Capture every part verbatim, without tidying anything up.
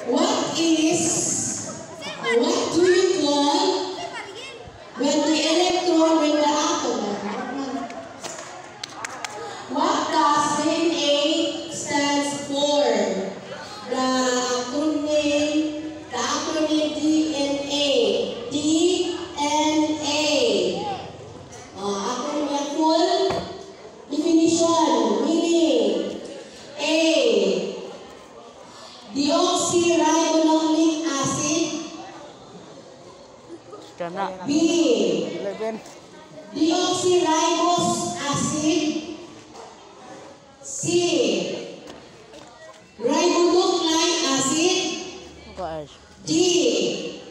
What is, what do you call when the electron, when the atom? What does D N A stands for? The acronym, the acronym D N A. D N A. Uh, acronym full definition, meaning A. Deoxyribonucleic acid. B. Deoxyribose acid. C. Ribonucleic acid. D.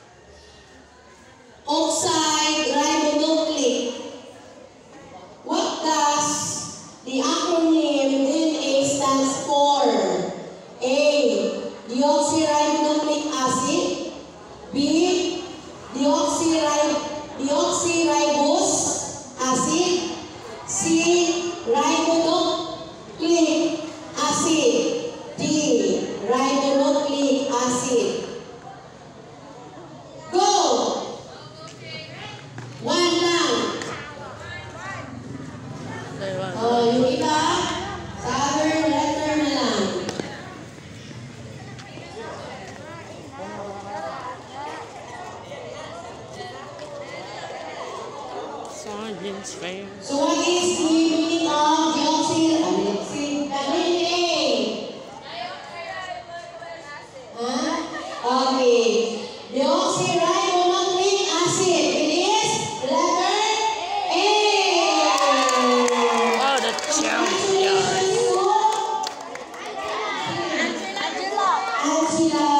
Oxide ribonucleic. What does the acronym D N A stands for? A. Deoxyribonucleic acid. B. Deoxyrib deoxyribose acid. C. Ribonucleic acid. D. Ribonucleic acid. Go! One lang. Oh, yung iba, sa other letter na lang. So what is the meaning of deoxy? D N A? Huh? Okay. Deoxyribonucleic acid. It is letter A. Oh, the champion. Angela.